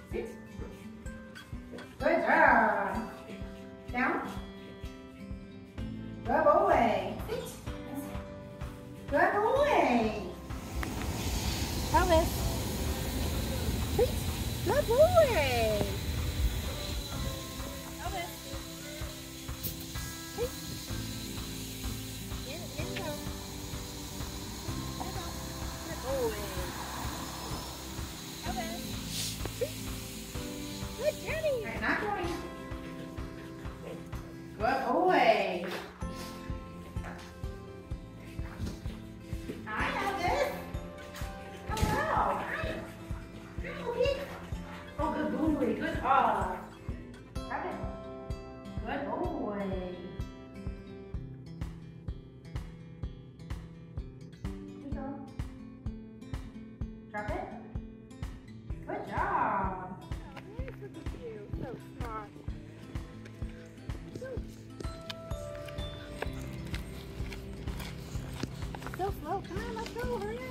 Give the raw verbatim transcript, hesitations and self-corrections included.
Sit. Good job. Down. Good boy. Sit. Good boy. Elvis. Sit. Good boy. Elvis. Sit. In, in, go. Good boy. Elvis. Sit. Good journey. Right, not going. Good boy. Hi, Elvis. Hello. Hi. Hi, Elvis. Oh, good boy. Good job. Grab it. Good boy. Here you go. Drop it. Good job. Oh, nice of you. So smart. So slow. Come on, let's go. Hurry up.